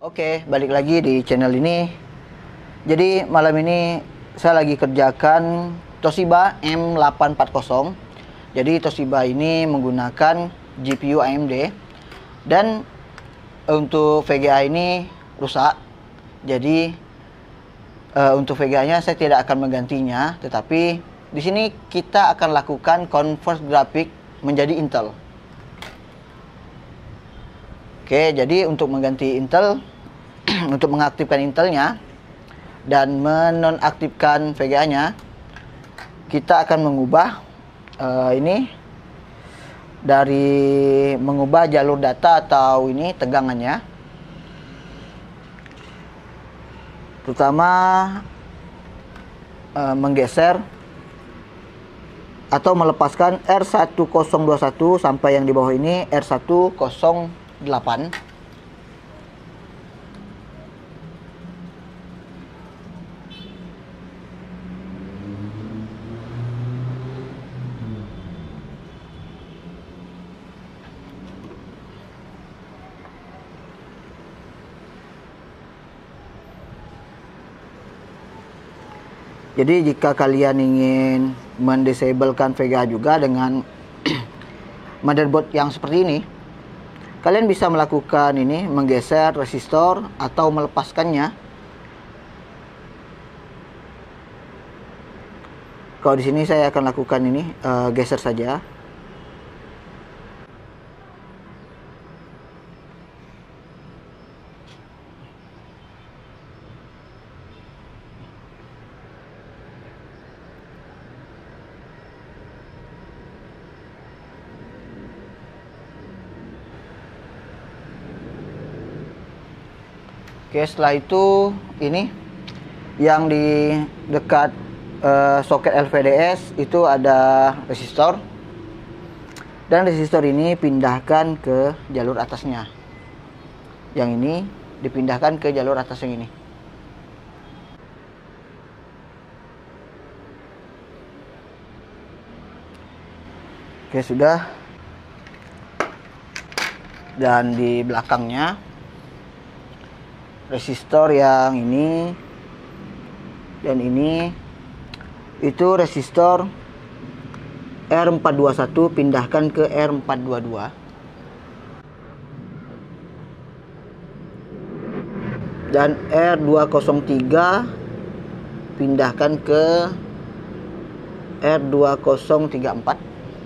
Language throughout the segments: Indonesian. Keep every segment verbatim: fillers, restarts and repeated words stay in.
Oke, balik lagi di channel ini. Jadi malam ini saya lagi kerjakan Toshiba M delapan empat nol. Jadi Toshiba ini menggunakan G P U A M D dan untuk V G A ini rusak. Jadi uh, untuk V G A-nya saya tidak akan menggantinya, tetapi di sini kita akan lakukan convert grafik menjadi Intel. Oke, jadi untuk mengganti Intel, untuk mengaktifkan Intelnya dan menonaktifkan V G A-nya, kita akan mengubah uh, ini dari mengubah jalur data atau ini tegangannya, terutama uh, menggeser atau melepaskan R seratus dua puluh satu sampai yang di bawah ini R seratus delapan. Jadi jika kalian ingin mendisablekan V G A juga dengan motherboard yang seperti ini, kalian bisa melakukan ini, menggeser resistor atau melepaskannya. Kalau di sini saya akan lakukan ini, uh, geser saja. Oke, setelah itu ini yang di dekat uh, soket L V D S itu ada resistor, dan resistor ini pindahkan ke jalur atasnya. Yang ini dipindahkan ke jalur atas yang ini. Oke, sudah. Dan di belakangnya resistor yang ini dan ini itu resistor R empat dua satu pindahkan ke R empat dua dua. Dan R dua nol tiga pindahkan ke R dua nol tiga empat.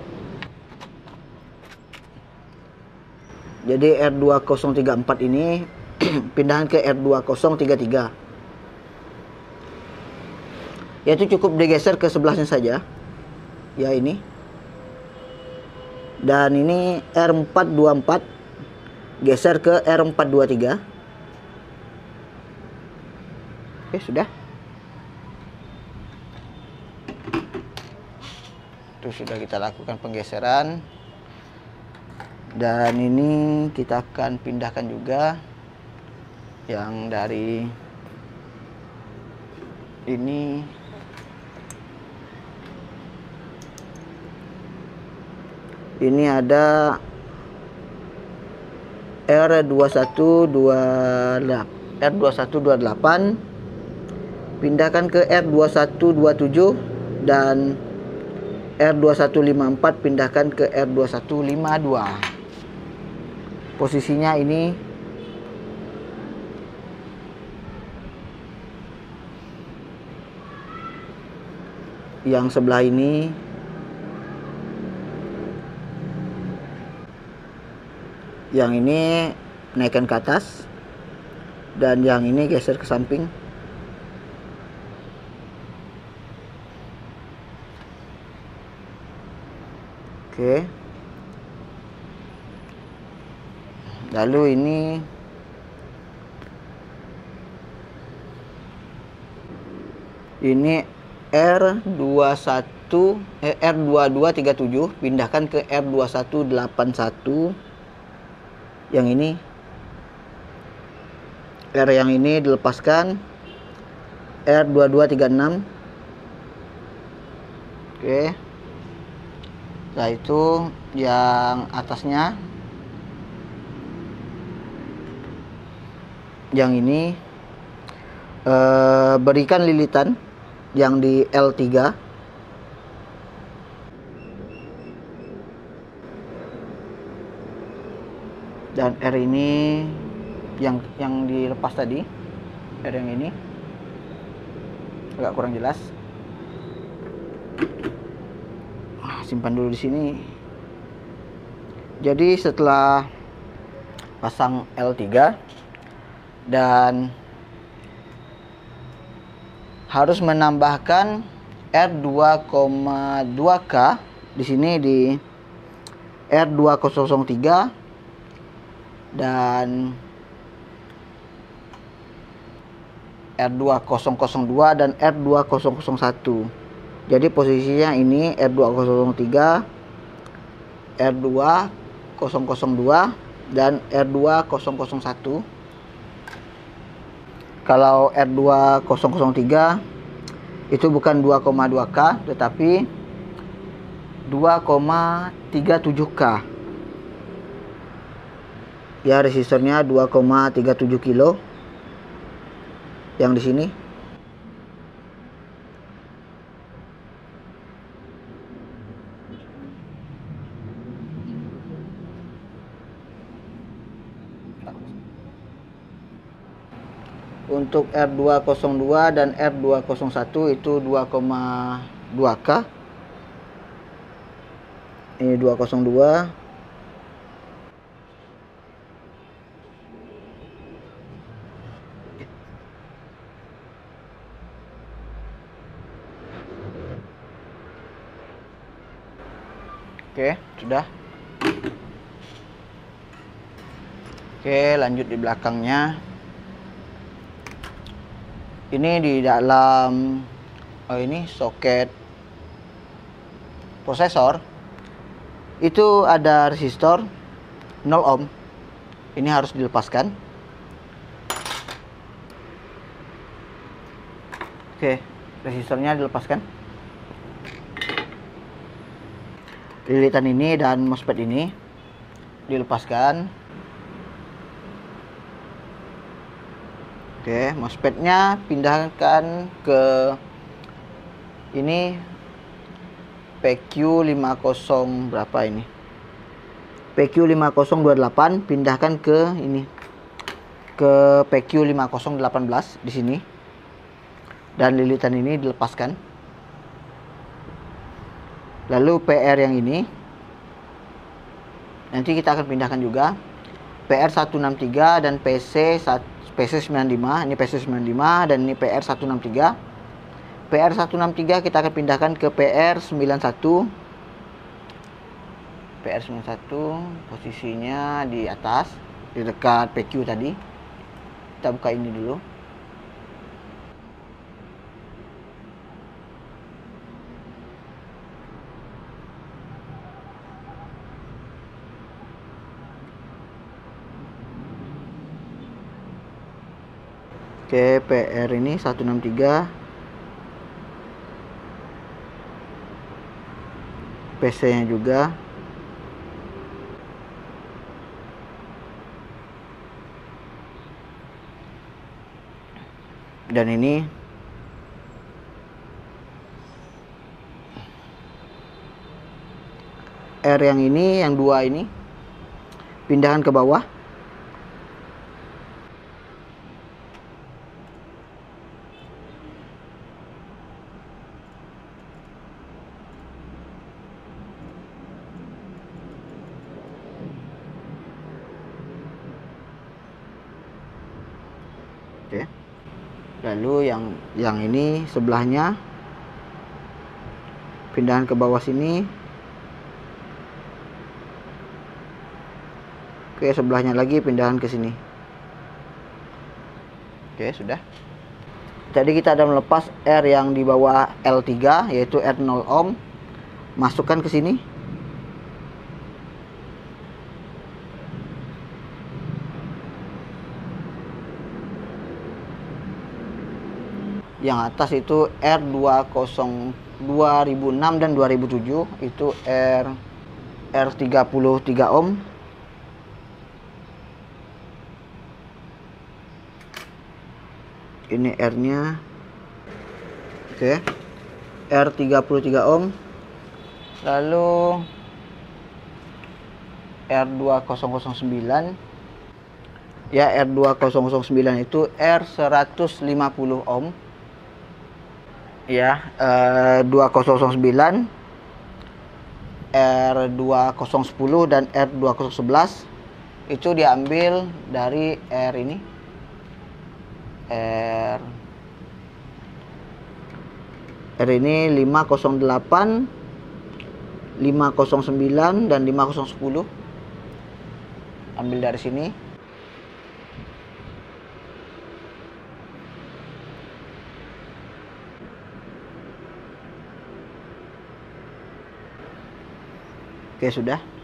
Jadi R dua nol tiga empat ini pindahan ke R dua nol tiga tiga. Yaitu cukup digeser ke sebelahnya saja. Ya, ini. Dan ini R empat dua empat geser ke R empat dua tiga. Oke, sudah. Itu sudah kita lakukan penggeseran. Dan ini kita akan pindahkan juga yang dari ini ini ada R dua satu dua delapan pindahkan ke R dua satu dua tujuh, dan R dua satu lima empat pindahkan ke R dua satu lima dua. Posisinya ini yang sebelah ini yang ini naikkan ke atas, dan yang ini geser ke samping. Oke, lalu ini ini R dua satu eh, R dua dua tiga tujuh pindahkan ke R dua satu delapan satu. Yang ini R yang ini dilepaskan R dua dua tiga enam. Oke. Setelah itu yang atasnya yang ini eh, berikan lilitan yang di L tiga. Dan R ini yang yang dilepas tadi, R yang ini agak kurang jelas. Simpan dulu di sini. Jadi setelah pasang L tiga dan harus menambahkan R dua koma dua K di sini di R dua nol tiga dan R dua nol dua dan R dua nol satu. Jadi posisinya ini R dua nol tiga, R dua nol dua dan R dua nol satu. Kalau R dua nol tiga itu bukan dua koma dua K tetapi dua koma tiga tujuh K. Ya, resistornya dua koma tiga tujuh kilo yang di sini. Untuk R dua nol dua dan R dua nol satu itu dua koma dua K. Ini dua nol dua. Oke, sudah. Oke, lanjut di belakangnya. Ini di dalam oh ini soket prosesor itu ada resistor nol ohm. Ini harus dilepaskan. Oke, resistornya dilepaskan. Lilitan ini dan MOSFET ini dilepaskan. Oke, MOSFET-nya pindahkan ke ini P Q lima nol berapa ini? P Q lima nol dua delapan, pindahkan ke ini ke P Q lima nol satu delapan di sini. Dan lilitan ini dilepaskan. Lalu P R yang ini nanti kita akan pindahkan juga. P R seratus enam puluh tiga dan P C sembilan puluh lima. Ini P C sembilan puluh lima dan ini P R seratus enam puluh tiga. P R seratus enam puluh tiga kita akan pindahkan ke P R sembilan puluh satu. P R sembilan puluh satu posisinya di atas, di dekat P Q tadi. Kita buka ini dulu. Oke, P R ini seratus enam puluh tiga. P C-nya juga. Dan ini R yang ini, yang dua ini pindahkan ke bawah. Oke. Lalu yang yang ini sebelahnya pindahan ke bawah sini. Oke, sebelahnya lagi pindahan ke sini. Oke, sudah. Tadi kita ada melepas R yang di bawah L tiga yaitu R nol ohm. Masukkan ke sini. Yang atas itu R dua nol dua ribu enam dan dua ribu tujuh itu R R tiga puluh tiga ohm. Ini R-nya. Oke. R tiga puluh tiga ohm. Lalu R dua nol nol sembilan. Ya, R dua nol nol sembilan itu R seratus lima puluh ohm. Ya, eh, dua nol nol sembilan, R dua nol satu nol dan R dua nol satu satu itu diambil dari R ini. R R ini lima nol delapan, lima nol sembilan dan lima nol satu nol. Ambil dari sini. Oke, sudah.